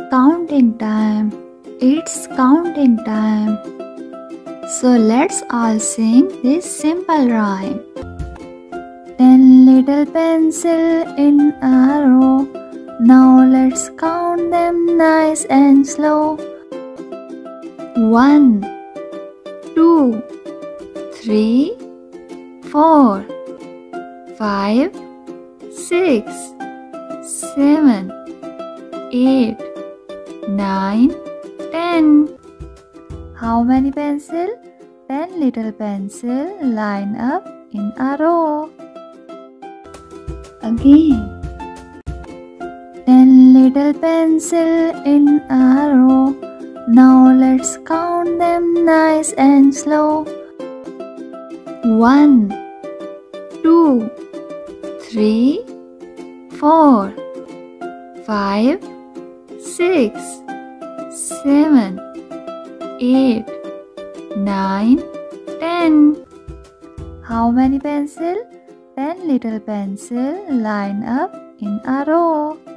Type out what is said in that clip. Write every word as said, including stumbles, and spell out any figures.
counting time. It's counting time. So let's all sing this simple rhyme. Ten little pencils in a row. Now let's count them nice and slow. One, two, three, four, five, six, seven, eight, nine, ten. How many pencils? Ten little pencils line up in a row. Again. Ten little pencils in a row. Now let's count them nice and slow. One, two, three, four, five, six, seven, eight, nine, ten. How many pencils? Ten little pencils line up in a row.